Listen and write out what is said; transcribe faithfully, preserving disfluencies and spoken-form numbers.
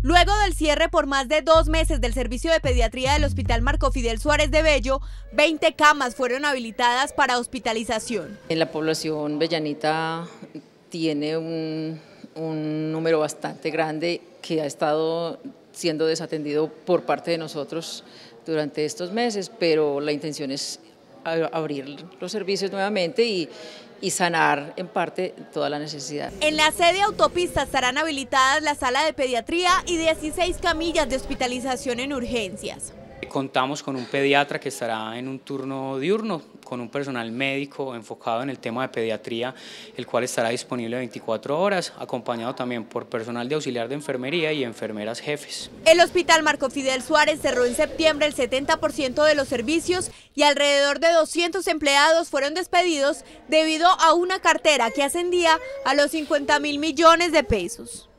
Luego del cierre por más de dos meses del servicio de pediatría del Hospital Marco Fidel Suárez de Bello, veinte camas fueron habilitadas para hospitalización. En la población bellanita tiene un, un número bastante grande que ha estado siendo desatendido por parte de nosotros durante estos meses, pero la intención es abrir los servicios nuevamente y, y sanar en parte toda la necesidad. En la sede autopista estarán habilitadas la sala de pediatría y dieciséis camillas de hospitalización en urgencias. Contamos con un pediatra que estará en un turno diurno, con un personal médico enfocado en el tema de pediatría, el cual estará disponible veinticuatro horas, acompañado también por personal de auxiliar de enfermería y enfermeras jefes. El Hospital Marco Fidel Suárez cerró en septiembre el setenta por ciento de los servicios y alrededor de doscientos empleados fueron despedidos debido a una cartera que ascendía a los cincuenta mil millones de pesos.